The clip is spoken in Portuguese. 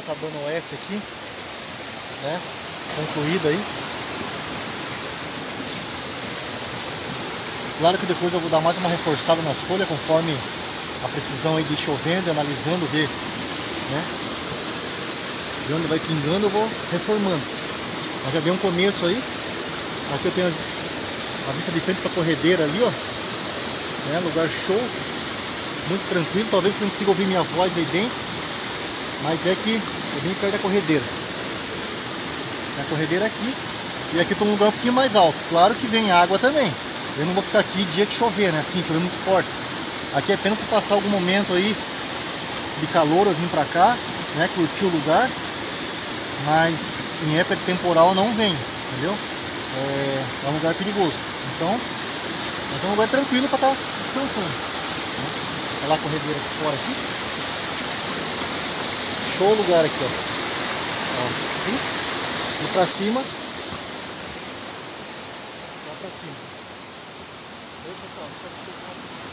cabana oeste aqui, né? Concluída aí. Claro que depois eu vou dar mais uma reforçada nas folhas conforme a precisão aí de chovendo, analisando, ver, né? De onde vai pingando eu vou reformando. Mas já deu um começo aí. Aqui eu tenho a vista de frente para a corredeira ali, ó. Né? Lugar show. Muito tranquilo. Talvez você não consiga ouvir minha voz aí dentro. Mas é que eu vim perto da corredeira. A corredeira aqui. E aqui eu tô num lugar um pouquinho mais alto. Claro que vem água também. Eu não vou ficar aqui dia que chover, né? Assim, chover muito forte. Aqui é apenas para passar algum momento aí de calor, eu vim pra cá, né? Curtir o lugar. Mas em época de temporal não vem, entendeu? É um lugar perigoso. Então é um lugar tranquilo para estar descansando. Né? Olha lá a corredeira aqui fora aqui. Show o lugar aqui, ó. Aqui. E pra cima. Lá pra cima. Oi, pessoal, espero que vocês